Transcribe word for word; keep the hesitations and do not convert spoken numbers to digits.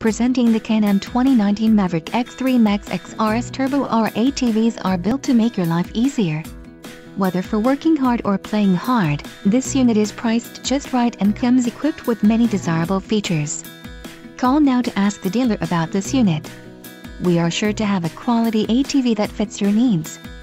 Presenting the Can-Am twenty nineteen Maverick X three MAX X. R S Turbo R A T Vs are built to make your life easier. Whether for working hard or playing hard, this unit is priced just right and comes equipped with many desirable features. Call now to ask the dealer about this unit. We are sure to have a quality A T V that fits your needs.